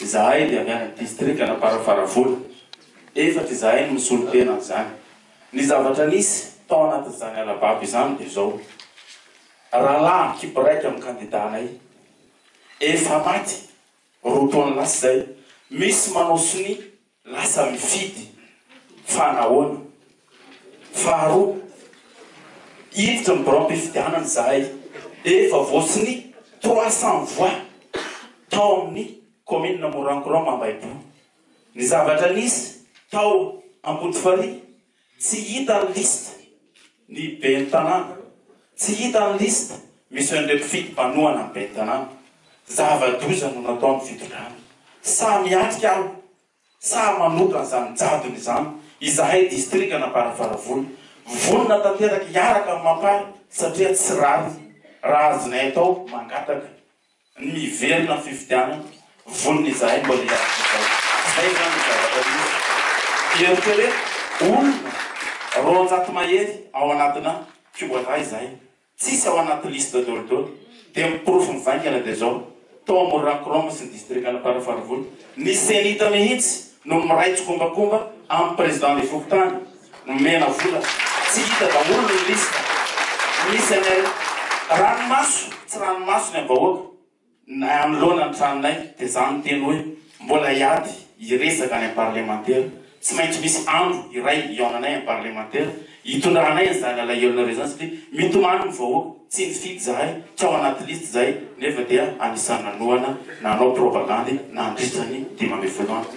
zahay dia avy any district Anaparafaravola. Efatra zahay misolo tena zany. Ny zavatra nisy tao anatin'izany alababa izany dia zao. Rahalahy kibiraiky amin'ny kandidanay efa maty roa taona lasa zay. Misy manao soni lasa mifidy fa nahoana. Faharoa hiditra ny bureau am-pifidianana zahay efa voasiny 300 voix tao amin'ny commune Morankoro Ambahibo. Ny zavatra nisy tao Ambodifary tsy hita ny liste ny ben'ny tanàna, tsy hita ny liste misy ndraiky fidim-panoana ny ben'ny tanàna. Zava-doza no natao ny fitondrana. Sa miatrika aho, sa manoka an'izany jadony izany. Izahay district Anaparafaravola vonona tanteraky hiaraka amin'ny mampary satria tsy rary raha azonay atao mangataka ny miverina ny fifidianana vonona izahay mbola hiaraka izay. Zay zany zavatra misy. Eritrea olona roanjato mahery ao anatina kiboaray izahay. Tsisy ao anaty liste daholo. Dia miprofo mivaingana dia zao. Tao Morankoro sy ny district Anaparafaravola. Ny senita mihitsy no miraitsy kombakomba amin'ny président ny Fokotany no mena vola. Tsy hita daholo ny lista. Misy anay ranomaso, tsy ranomaso ny vahoaka. Na anoloana ny tranonay dia zany teny hoe mbola hiady hiresaka any parlementaire. Tsy maintsy misy andro iray iaonanay amin'ny parlementaire hitondranay izany alahelo reo zany satria mitomany ny vahoaka. Tsy nifidy zahay, tsy ao anaty liste zahay nefa dia anisan'ny nanoana nanao propagandy nandritrany 15 andro.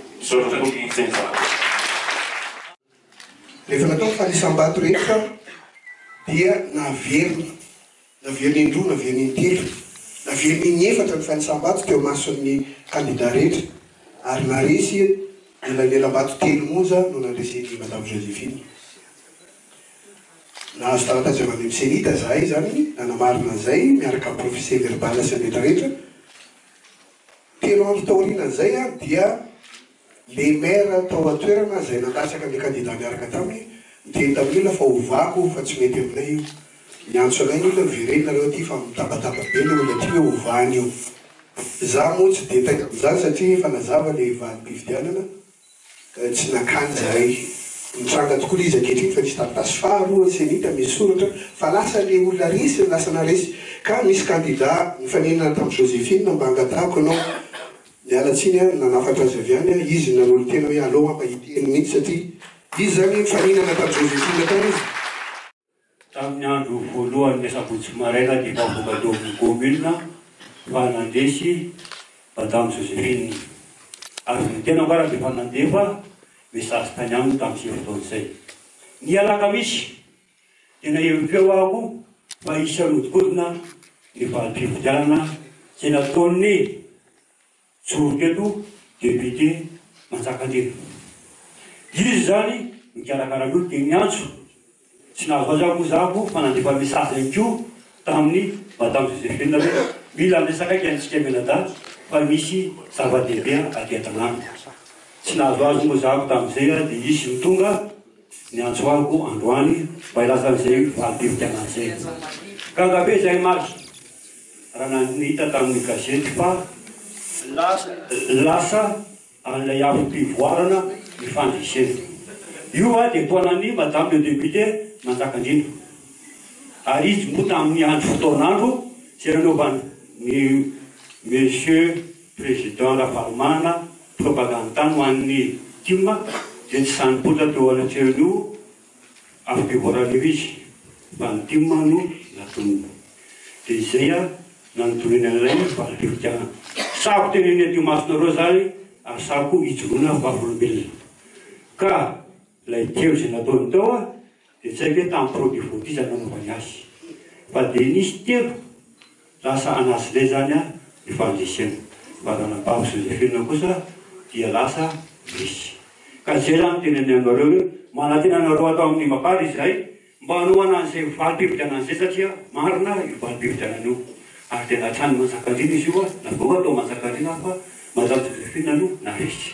Rehefa natao fanisam-bato rehetra dia naverina indroa, naverina intelo, naverina inefatra ny fanisam-bato teo mason'ny candidat rehetra ary naresy elanelam-bato telo monja no nandreseny Madame Joséphine. Nahazo taratasy avy any amin'ny senita zahay zany nanamarina zay miaraka amin'ny professeur verbal sy ny rehetrarehetra. Telo andro taorianan'izay dia le maire tao atoerana zay nandatsaka ny candidat miaraka taminy miteny tamin'olona fa ovako fa tsy mety aminay io. Niantso anay ny olona miverena reo aty fa mitabataba be le olona aty hoe ovany io. Za moa tsy dia taika amin'izany satria efa nazava le valim-pifidianana tsy nakany zahay. Mitranga tokoa izy ankehitriny fa nisy taratasy faharoa senita misy soratra fa lasa le olona resy lasa naresy ka misy candidat mifanenana tamin'ny Joséphine mba angatahako anao mialatsiny nanafatra azy avy any izy nanolo tena hoe aleo mampahiteny mihitsy satria izy zany mifanenana tamin'ny Joséphine tao izy. Tamin'ny andro voalohany sabotsy maraina dia vavoaka amin'ny commune fa nandresy Madame Joséphine ary ny tena mbarany dia fa nandefa message tany aminy tamin'izay fotoana izay. Ny alakamisy tena evitreo ahako fa isy alodikodina ny valim-pifidianana tsy nataon'ny Tsoroketo député Manjakandriana. Izy zany mikarakara-olo dia niantso tsy nahazoazako zako fa nandefa message ihany koa tamin'ny Madame Joséphine hoe mila miresaka antsika menada fa misy zava-dehibe aty an-tanàna. Tsy nahazoazo moa zako tamin'izay dia izy mitonga niantso ahako androany mba ilazan'izay valim-pifidianana zay. Ka angabe zay maky raha nanita tamin'ny gazety fa lasa an'ilay afim-pivoarana ny fandresena. Io dia toanan'ny Madame le député Manjakandriana. Ary izy moa tamin'ny andro fotoan'andro zay nanaovany ny monsieur président Ravalomana propaganda ho an'ny tima dia tsy sanypotra teo anatrehon'io afim-pivoarana io izy fa ny tima no natonony. Dia izay nanotoneny an'ilay valim-pifidianana. Sako teneny aty masonareo zany ary sako hijoroana vavolombelona. Ka ilay telo izay nataony tao dia tsy haiko hoe tamin'ny produit voty zany nanaovany azy. Fa dia nisy telo lasa anazy ilay zany ny fandresena. Fa raha nababo Joséphine kosa dia lasa misy. Ka zay zany teneny anareo hoe manantena anareo atao amin'ny mampary izahay mba hanoana an'izay valim-pifidianana izay satria marina io valim-pifidianana io. Ary dia natrany Manjakandriana izy io navoaka atao Manjakandriana fa Madame Joséphine no naresy.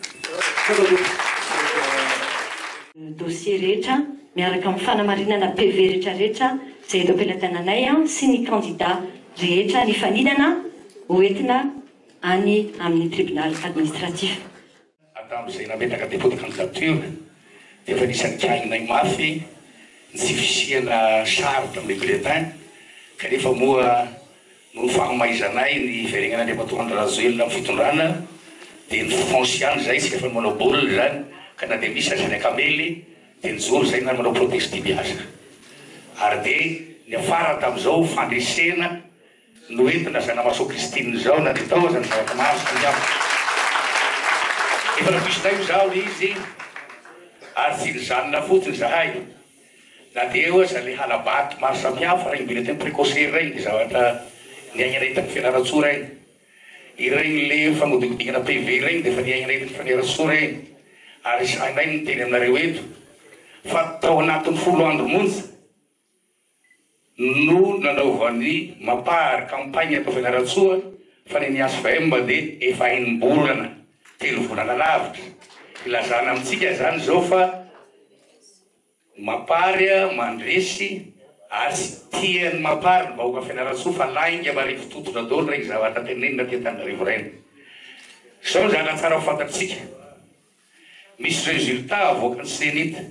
Dossier rehetra miaraka amin'ny fanamarinana PV rehetrarehetra izay eto am-pelatananay sy ny candidat rehetra ny faninana hoentina any amin'ny tribunal administratif. Atamin'izay nametraka dépôt de candidature dia efa nisan'ny kianinay mafy tsy fisihana sarotra amin'ny bulletin kanefa moa no fagnomaizanay ny veregnana Andriamatoa Rajoelina amin'ny fitondrana dia ny fonciany zay sika efa manao baolina zany ka na dia misy azany akamely dia nijoro zay na manao proteste biasa ary dia ny afara tamin'izao fandresena no entina Zanamaso Kristine zao na dia tao zany zavatra samihafa efa napisonay zao izy ary tsy nijanona fotsiny zahay na dia eo aza le halabato maro samihafa regny bulletin précoce regny dia zavatra niainanay tamin'ny Fianaratsoa regny iregny le fagnodikodinana PV regny dia efa niainanay tamin'ny Fianaratsoa regny ary sahinay niteny aminareo eto fa tao anatin'ny 10 andro monja no nanaovan'ny mapary campagne atao Fianaratsoa fa ny ASVM dia efa 5 bolana 3 volana lavitra ilazana amintsika zany zao fa mapary mandresy ary tsy tiany mapary ny vahoaka Fianaratsoa fa lainga marivo totona daholo regny zavatra tenenina ty Antananarivo regny sao zany tsara ho fantatsika misy résultat avoaka ny senita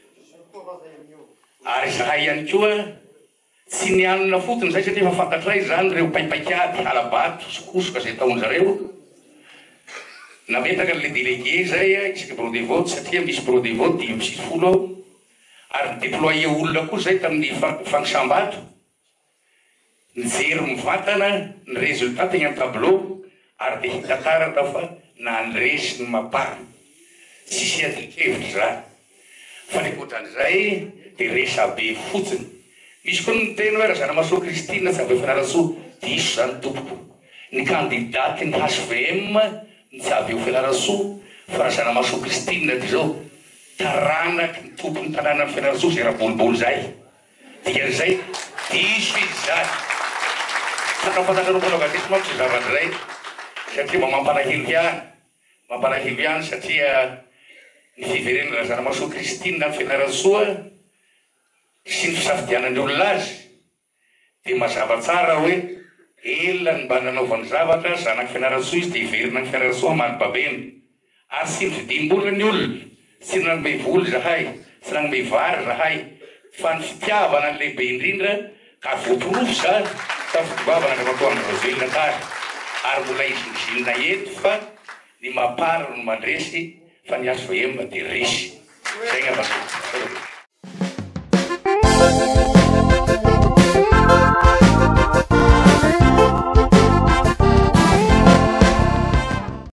ary zahay ihany koa tsy nianona fotony zay satria efa fantatray zany reo paipaikady halabato sokosoka zay taon'zareo nametraka le délégué zay isaka bureau de vote satria misy bureau de vote 10 ao ary nidéployé olona koa zay tamin'ny fagnisambato nijery mivantana ny résultat tegny an tableau ary dia hitatarana fa nandresy ny mapary tsisy adikevitra zany fa nikoatran'izay dia resabe fotsiny misy koa niteny hoe raha Zanamaso Kristine tsy avy Fianaratsoa diso zany tompoko ny candidaty ny HVM tsy avy eo Fianaratsoa fa raha Zanamaso Kristine ty zao taranaky ny tompony tanàna ny Fianaratsoa zay raha boliboly zay dikan'izay diso izy zany fatafatanao mpanao-gazety manko tsy zavatra zay satria mba mampanahilo ihany satria ny fiverenana Zanamaso Kristine ny Fianaratsoa sy ny fisafidianany olona azy dia mazava tsara hoe elany mba nanaovany zavatra zanaky Fianaratsoa izy dia hiverina ny Fianaratsoa many babeny ary sy ny fidim-bola ny olona tsy nanome voly zahay tsy nanome vary zahay fa ny fitiavana ny lehibe indrindra ka voaporofo zany fa fitibavana Andriamatoa Rajoelina tary ary mbola izinzinona eto fa ny mapary no mandresy fa ny ASVM dia resy zay ny